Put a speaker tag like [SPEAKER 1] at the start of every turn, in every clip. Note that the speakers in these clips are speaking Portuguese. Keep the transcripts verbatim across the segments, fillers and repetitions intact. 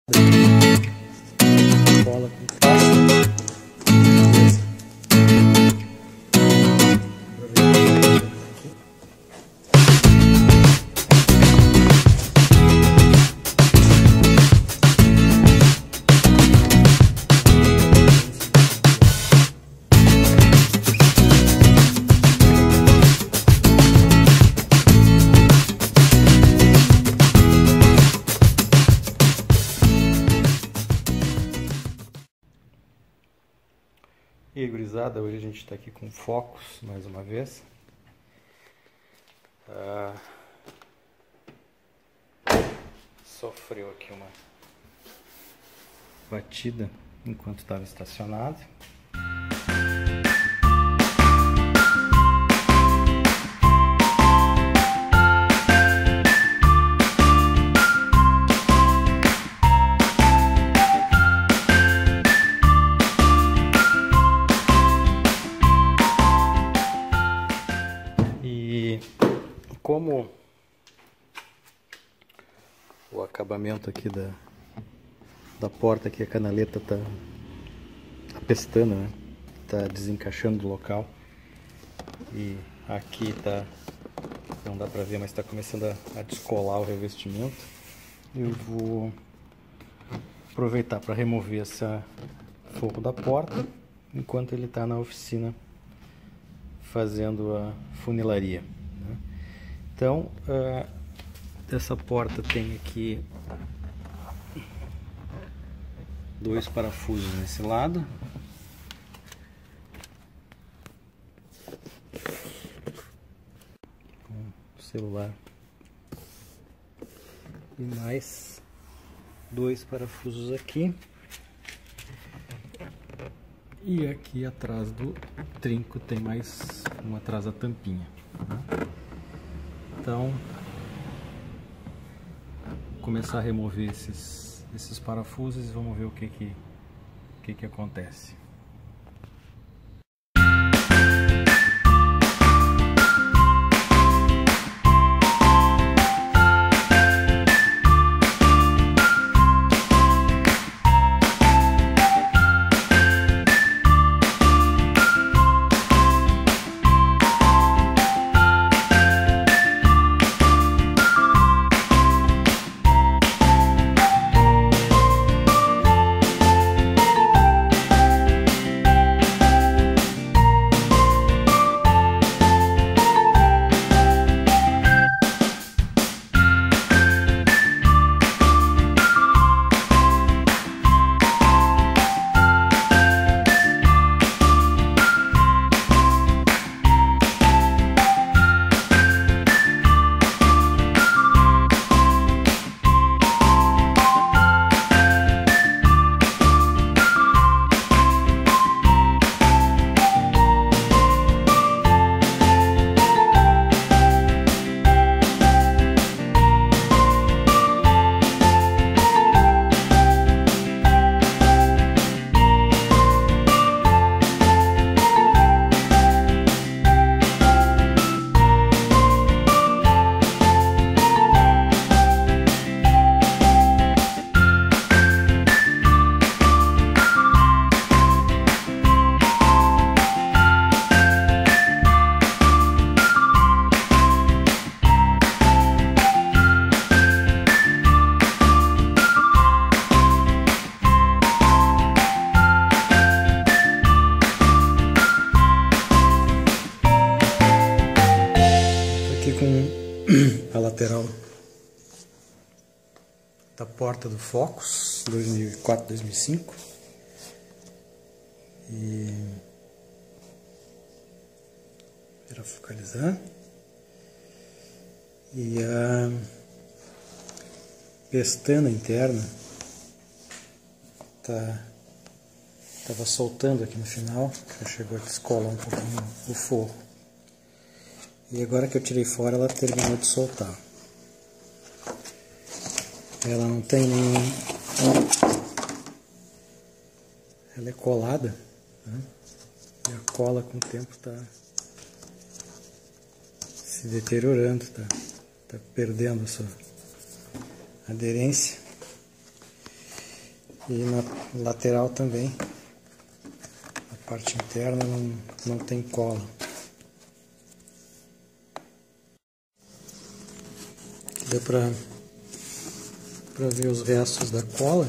[SPEAKER 1] Cola com pasta. E aí, gurizada, hoje a gente está aqui com Focus mais uma vez. Ah, sofreu aqui uma batida enquanto estava estacionado. Como o acabamento aqui da, da porta, aqui a canaleta tá, tá pestando, né? Tá desencaixando do local. E aqui tá, não dá pra ver, mas tá começando a, a descolar o revestimento. Eu vou aproveitar para remover esse forro da porta, enquanto ele tá na oficina fazendo a funilaria. Então, uh, essa porta tem aqui dois parafusos nesse lado. Com o celular. E mais dois parafusos aqui. E aqui atrás do trinco tem mais um atrás da tampinha. Né? Então, vou começar a remover esses, esses parafusos e vamos ver o que que, o que que acontece. Com a lateral da porta do Focus dois mil e quatro, dois mil e cinco e para focalizar, e a pestana interna tá tava soltando aqui no final, já chegou a descolar um pouquinho o forro. E agora que eu tirei fora, ela terminou de soltar. Ela não tem nenhum... Ela é colada, né? E a cola com o tempo está se deteriorando, está tá perdendo a sua aderência. E na lateral também, a parte interna não, não tem cola. Deu para para ver os restos da cola.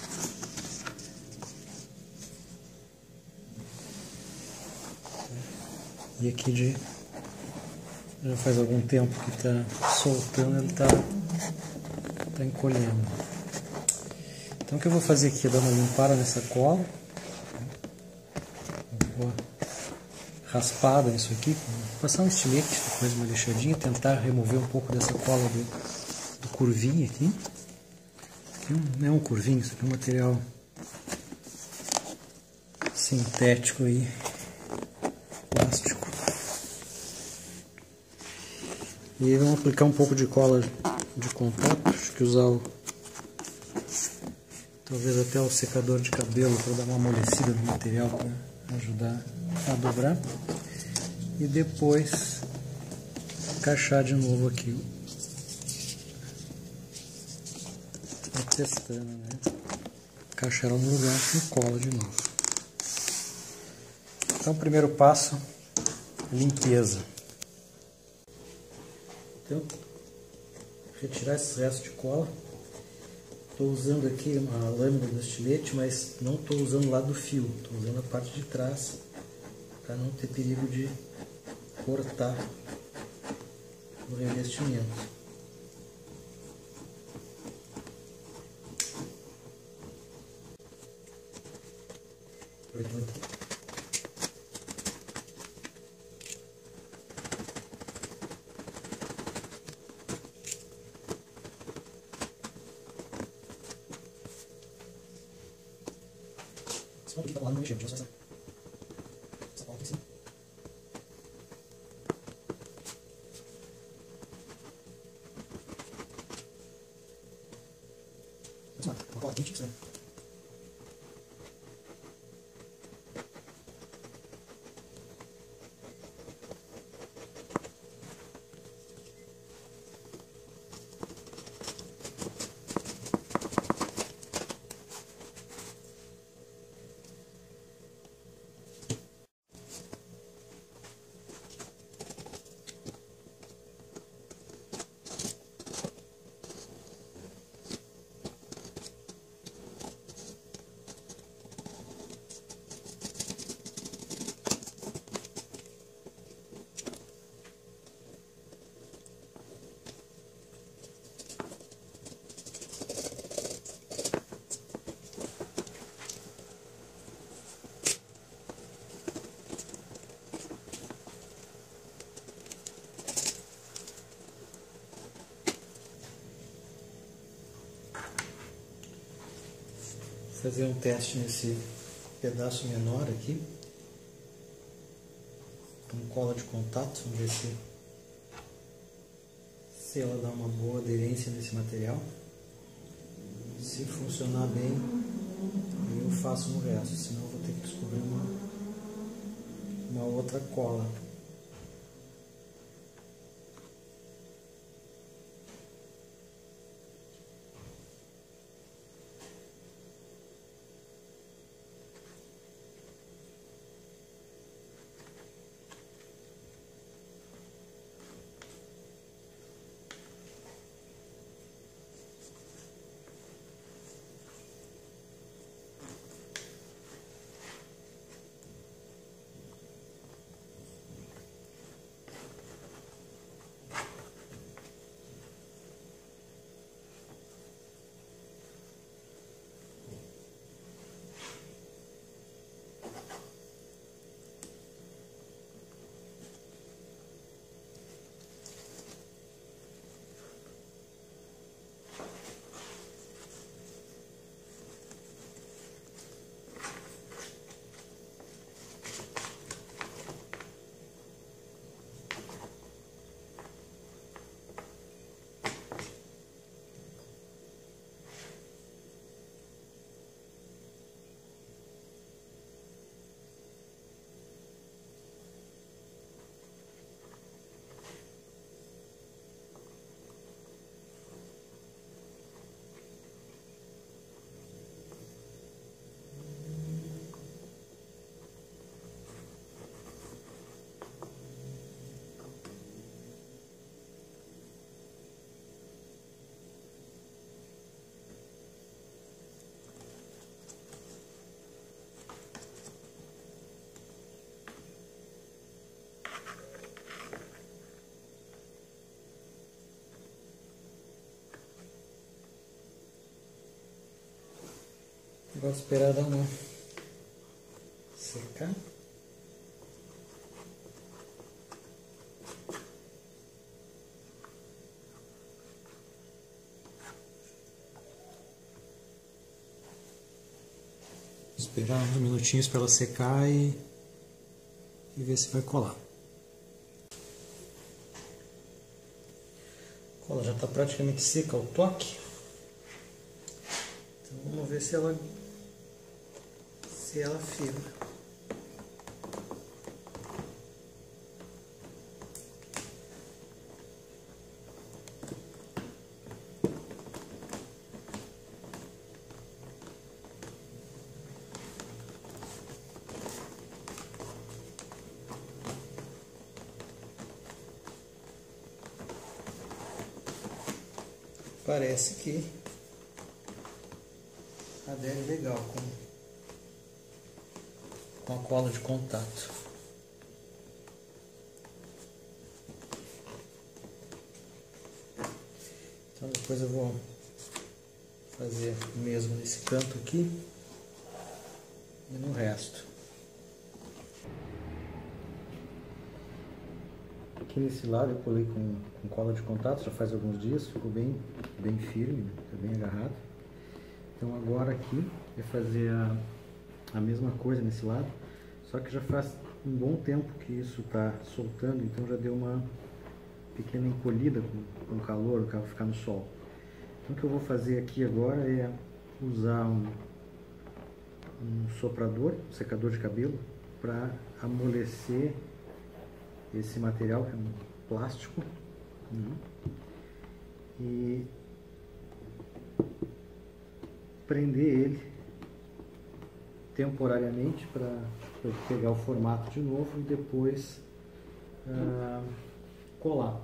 [SPEAKER 1] E aqui de, já faz algum tempo que está soltando, ele está tá encolhendo. Então o que eu vou fazer aqui é dar uma limpada nessa cola. Vou raspada nisso aqui, passar um estilete, depois uma lixadinha, tentar remover um pouco dessa cola do, do curvinho aqui. Aqui não é um curvinho, isso aqui é um material sintético aí, plástico. E aí vamos aplicar um pouco de cola de contato, acho que usar o, talvez até o secador de cabelo para dar uma amolecida no material, para ajudar a dobrar. E depois encaixar de novo aqui, testando, né? Encaixar ela no lugar e cola de novo. Então, o primeiro passo, limpeza. Então, retirar esses restos de cola. Estou usando aqui uma lâmina do estilete, mas não estou usando o lado do fio, estou usando a parte de trás, para não ter perigo de cortar o revestimento. Só que lá no mexer, essa essa parte assim. Uma cola quente, né? Fazer um teste nesse pedaço menor aqui, com cola de contato, vamos ver se, se ela dá uma boa aderência nesse material. Se funcionar bem, eu faço no resto, senão eu vou ter que descobrir uma, uma outra cola. Agora esperar dar uma secar. Esperar uns minutinhos para ela secar e, e ver se vai colar. A cola já está praticamente seca ao toque. Então vamos ver se ela se ela firma. Parece que adere legal com, com a cola de contato. Então depois eu vou fazer o mesmo nesse canto aqui e no resto. Aqui nesse lado eu colei com, com cola de contato, já faz alguns dias, ficou bem, bem firme, tá bem agarrado. Então agora aqui é fazer a, a mesma coisa nesse lado, só que já faz um bom tempo que isso está soltando, então já deu uma pequena encolhida com, com o calor, o carro ficar no sol. Então o que eu vou fazer aqui agora é usar um, um soprador, um secador de cabelo, para amolecer esse material, que é um plástico, né? E prender ele temporariamente para pegar o formato de novo e depois ah, colar.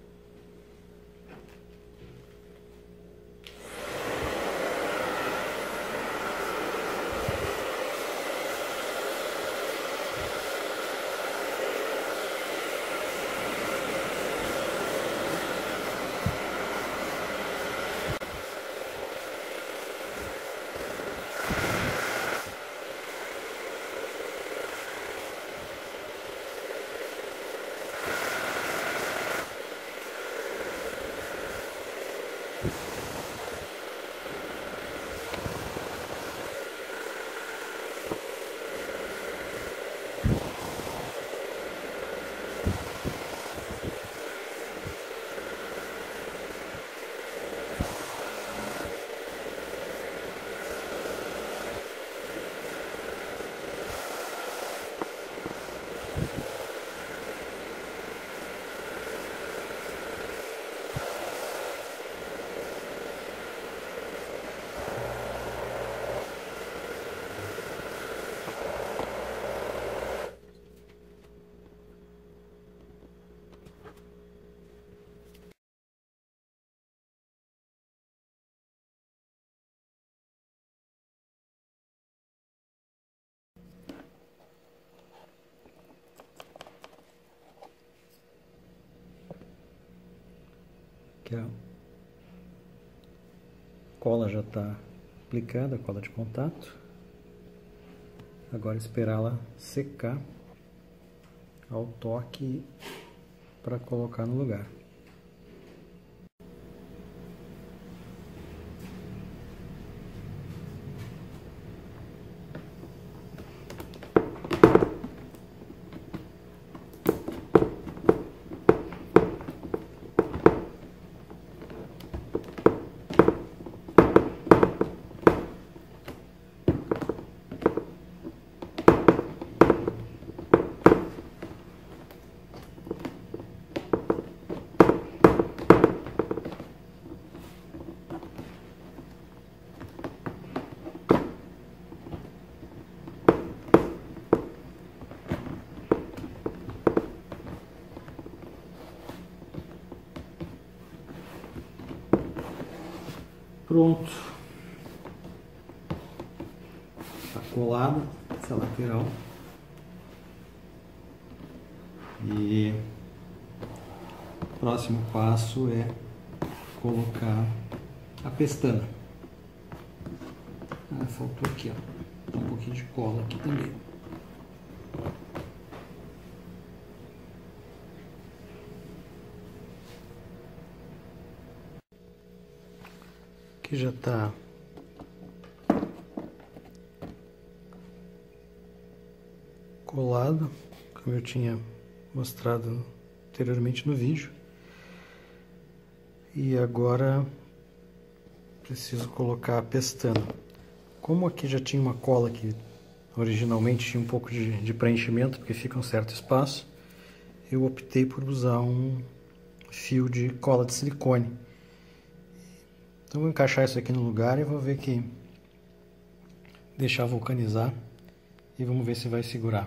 [SPEAKER 1] Aqui a cola já está aplicada, a cola de contato. Agora esperá-la secar ao toque para colocar no lugar. Pronto, está colada essa lateral e o próximo passo é colocar a pestana. Mas faltou aqui, ó, um pouquinho de cola aqui também. Aqui já está colado, como eu tinha mostrado anteriormente no vídeo. E agora preciso colocar a pestana. Como aqui já tinha uma cola que originalmente tinha um pouco de, de preenchimento, porque fica um certo espaço, eu optei por usar um fio de cola de silicone. Então vou encaixar isso aqui no lugar e vou ver que deixar vulcanizar e vamos ver se vai segurar.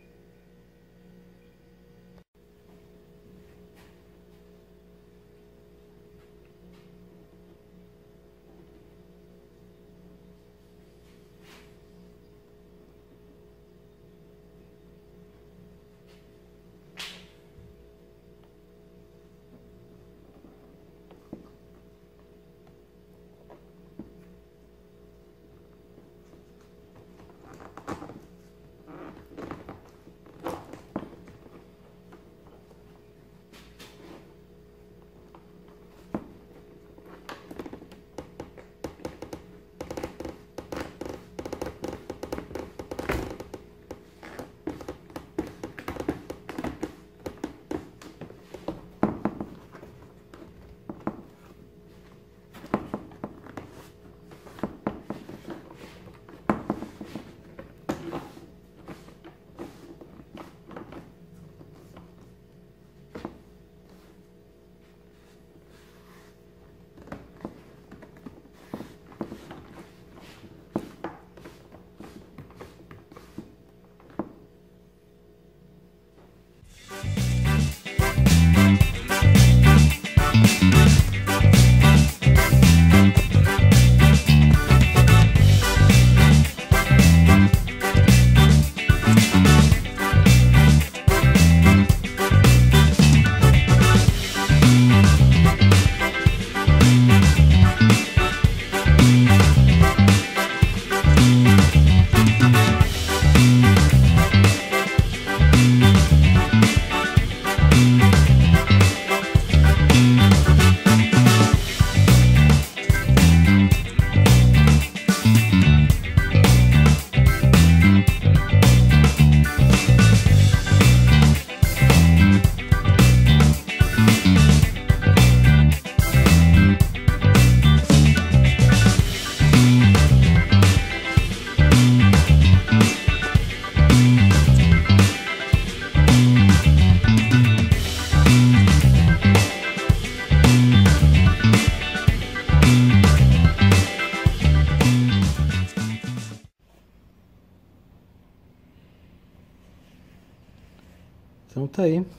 [SPEAKER 1] Então tá aí.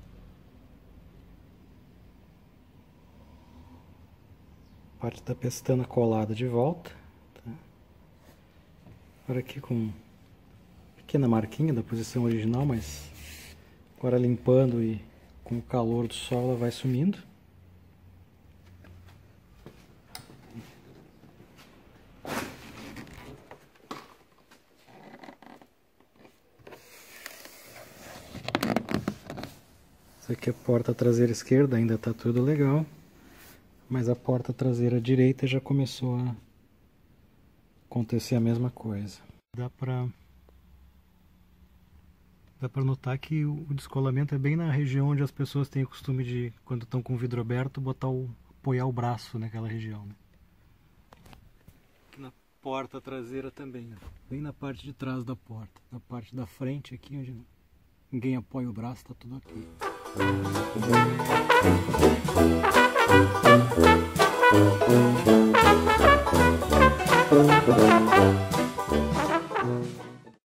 [SPEAKER 1] Parte da pestana colada de volta. Tá? Agora aqui com pequena marquinha da posição original, mas agora limpando e com o calor do sol ela vai sumindo. Essa aqui é a porta traseira esquerda, ainda está tudo legal, mas a porta traseira direita já começou a acontecer a mesma coisa. Dá para dá para notar que o descolamento é bem na região onde as pessoas têm o costume de, quando estão com o vidro aberto, botar o, apoiar o braço naquela região, né? Aqui na porta traseira também, né? Bem na parte de trás da porta, na parte da frente aqui onde ninguém apoia o braço, está tudo ok.